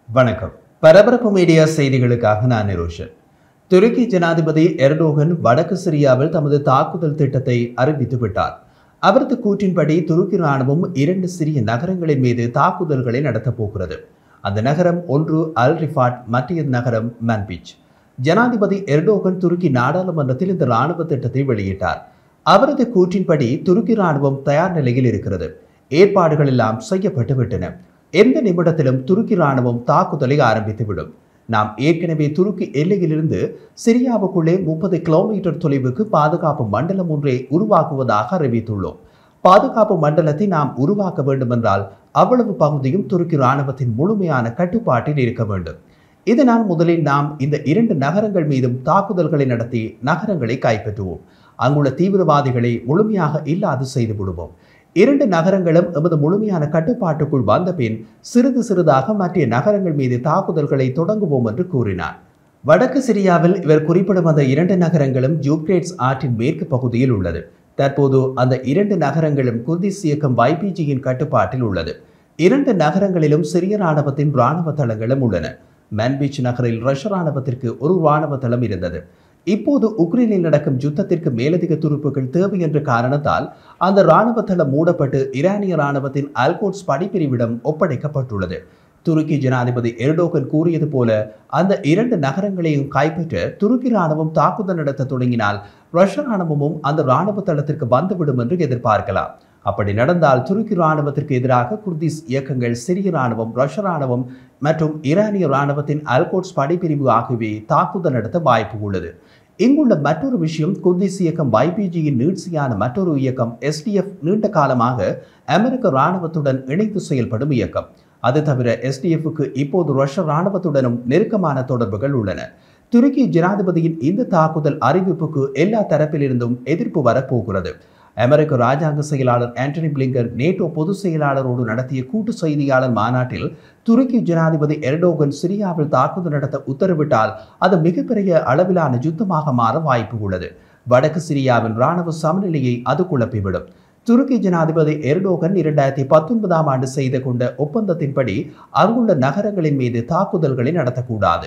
வணக்கம். பரபரப்பு மீடியா செய்திகளுக்காக நான் நிரோஷன். துருக்கி ஜனாதிபதி எர்டோகன் வடக்கு சிரியாவில் தமது தாக்குதல் திட்டத்தை அறிவித்து விட்டார். அவரது கூற்றின்படி துருக்கி ராணுவம் 2 சிறிய நகரங்களின் மீது தாக்குதல்களை நடத்தப் போகிறது. அந்த நகரம் ஒன்று ரிஃபாட், மற்ற நகரம் மன்பிஜ். ஜனாதிபதி எர்டோகன் துருக்கி நாடாளுமன்றத்தில் இந்த ராணுவ திட்டத்தை வெளியிட்டார். அவரது கூற்றின்படி துருக்கி ராணுவம் தயார் நிலையில் இருக்கிறது. ஏற்பாடுகள் எல்லாம் செய்யப்பட்டு விட்டன. எந்த நிமிடத்திலும் துருக்கி ராணுவம் தாக்குதலை ஆரம்பித்துவிடும். நாம் ஏற்கனவே துருக்கி எல்லையிலிருந்து சிரியாவுக்குள்ளே 30 கிலோமீட்டர் தொலைவுக்கு பாதுகாப்பு மண்டலம் ஒன்றை உருவாக்குவதாக அறிவித்துள்ளோம். பாதுகாப்பு மண்டலத்தை நாம் உருவாக்க வேண்டுமென்றால் அவ்வளவு பகுதியும் துருக்கி ராணுவத்தின் முழுமையான கட்டுப்பாட்டில் இருக்க வேண்டும். இதனால் முதலில் நாம் இந்த 2 நகரங்கள் மீதும் தாக்குதல்களை நடத்தி நகரங்களை கைப்பற்றுவோம். அங்குள்ள தீவிரவாதிகளை முழுமையாக இல்லாது செய்து விடுவோம். 2 நகரங்களும் எமது முழுமையான கட்டுப்பாட்டுக்குள் வந்த பின் சிறிது சிறிதாக மற்ற நகரங்கள் மீது தாக்குதல்களை தொடங்குவோம் என்று கூறினார். வடக்கு சிரியாவில் இவர் குறிப்பிடும் அந்த 2 நகரங்களும் யூப்ரேட்ஸ் ஆற்றின் மேற்கு பகுதியில் உள்ளது. தற்போது அந்த 2 நகரங்களும் குர்திஷ் இயக்கம் YPGயின் கட்டுப்பாட்டில் உள்ளது. 2 நகரங்களிலும் சிரிய ராணுவத்தின் இராணுவ தளங்களும் உள்ளன. மன்பிச் நகரில் ரஷ்ய ராணுவத்திற்கு ஒரு இராணுவ தளம் இருந்தது. இப்போது உக்ரைனில் நடக்கும் யுத்தத்திற்கு மேலதிக துருப்புகள் தேவை என்ற காரணத்தால் அந்த இராணுவ தளம் மூடப்பட்டு ஈரானிய இராணுவத்தின் அல்கோட்ஸ் படைப்பிரிவிடம் ஒப்படைக்கப்பட்டுள்ளது. துருக்கி ஜனாதிபதி எர்டோகன் கூறியது போல அந்த 2 நகரங்களையும் கைப்பற்ற துருக்கி ராணுவம் தாக்குதல் நடத்த தொடங்கினால் ரஷ்ய ராணுவமும் அந்த இராணுவ தளத்திற்கு வந்துவிடும் என்று எதிர்பார்க்கலாம். அப்படி நடந்தால் துருக்கி ராணுவத்திற்கு எதிராக குர்திஷ் இயக்கங்கள், சிரிய ராணுவம், ரஷ்ய ராணுவம் மற்றும் ஈரானிய ராணுவத்தின் அல்கோட்ஸ் படைப்பிரிவு ஆகியவை தாக்குதல் நடத்த வாய்ப்பு உள்ளது. இங்குள்ள மற்றொரு விஷயம், குர்திஷ் இயக்கம் YPGயின் நீட்சியான மற்றொரு இயக்கம் SDF நீண்ட காலமாக அமெரிக்க இராணுவத்துடன் இணைந்து செயல்படும் இயக்கம். அது தவிர SDFக்கு இப்போது ரஷ்ய இராணுவத்துடனும் நெருக்கமான தொடர்புகள் உள்ளன. துருக்கி ஜனாதிபதியின் இந்த தாக்குதல் அறிவிப்புக்கு எல்லா தரப்பிலிருந்தும் எதிர்ப்பு வரப்போகிறது. அமெரிக்க ராஜாங்க செயலாளர் ஆண்டனி பிளிங்கன் நேட்டோ பொதுச் செயலாளரோடு நடத்திய கூட்டு செய்தியாளர் மாநாட்டில் துருக்கி ஜனாதிபதி எர்டோகன் சிரியாவில் தாக்குதல் நடத்த உத்தரவிட்டால் அது மிகப்பெரிய அளவிலான யுத்தமாக மாற வாய்ப்பு உள்ளது. வடக்கு சிரியாவின் இராணுவ சமநிலையை அது குழப்பிவிடும். துருக்கி ஜனாதிபதி எர்டோகன் 2019ஆம் ஆண்டு செய்து கொண்ட ஒப்பந்தத்தின்படி அங்குள்ள நகரங்களின் மீது தாக்குதல்களை நடத்தக்கூடாது.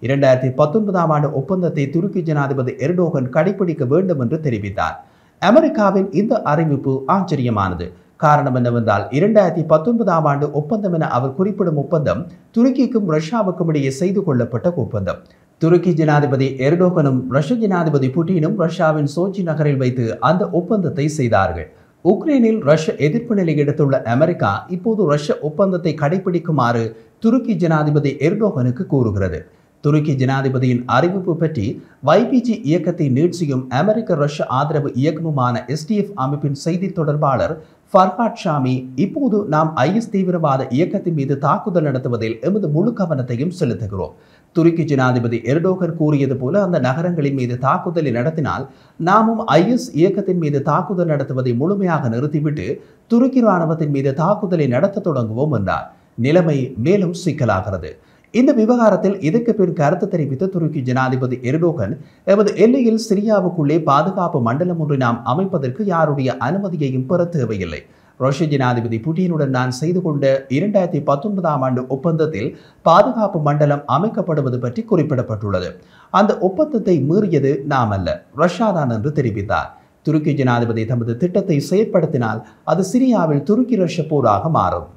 2019ஆம் ஆண்டு ஒப்பந்தத்தை துருக்கி ஜனாதிபதி எர்டோகன் கடைபிடிக்க வேண்டும் என்று தெரிவித்தார். அமெரிக்காவின் இந்த அறிவிப்பு ஆச்சரியமானது. காரணம் என்னவென்றால் 2019ஆம் ஆண்டு ஒப்பந்தம் என அவர் குறிப்பிடும் ஒப்பந்தம் துருக்கிக்கும் ரஷ்யாவுக்கும் இடையே செய்து கொள்ளப்பட்ட ஒப்பந்தம். துருக்கி ஜனாதிபதி எர்டோகனும் ரஷ்ய ஜனாதிபதி புட்டினும் ரஷ்யாவின் சோச்சி நகரில் வைத்து அந்த ஒப்பந்தத்தை செய்தார்கள். உக்ரைனில் ரஷ்ய எதிர்ப்பு நிலை எடுத்துள்ள அமெரிக்கா இப்போது ரஷ்ய ஒப்பந்தத்தை கடைபிடிக்குமாறு துருக்கி ஜனாதிபதி எர்டோகனுக்கு கூறுகிறது. துருக்கி ஜனாதிபதியின் அறிவிப்பு பற்றி YPG இயக்கத்தை நீட்சியும் அமெரிக்க ரஷ்ய ஆதரவு இயக்கமுமான SDF அமைப்பின் செய்தி தொடர்பாளர் ஃபர்ஹாட் ஷாமி, இப்போது நாம் IS தீவிரவாத இயக்கத்தின் மீது தாக்குதல் நடத்துவதில் எமது முழு கவனத்தையும் செலுத்துகிறோம். துருக்கி ஜனாதிபதி எர்டோகன் கூறியது போல அந்த நகரங்களின் மீது தாக்குதலை நடத்தினால் நாமும் IS இயக்கத்தின் மீது தாக்குதல் நடத்துவதை முழுமையாக நிறுத்திவிட்டு துருக்கி இராணுவத்தின் மீது தாக்குதலை நடத்த தொடங்குவோம் என்றார். நிலைமை மேலும் சிக்கலாகிறது. இந்த விவகாரத்தில் இதற்கு பின் கருத்து தெரிவித்த துருக்கி ஜனாதிபதி எர்டோகன், எமது எல்லையில் சிரியாவுக்குள்ளே பாதுகாப்பு மண்டலம் ஒன்றை நாம் அமைப்பதற்கு யாருடைய அனுமதியையும் பெற தேவையில்லை. ரஷ்ய ஜனாதிபதி புட்டினுடன் நான் செய்து கொண்ட 2019ஆம் ஆண்டு ஒப்பந்தத்தில் பாதுகாப்பு மண்டலம் அமைக்கப்படுவது பற்றி குறிப்பிடப்பட்டுள்ளது. அந்த ஒப்பந்தத்தை மீறியது நாம் அல்ல, ரஷ்யா தான் என்று தெரிவித்தார். துருக்கி ஜனாதிபதி தமது திட்டத்தை செயற்படுத்தினால் அது சிரியாவில் துருக்கி ரஷ்ய போராக மாறும்.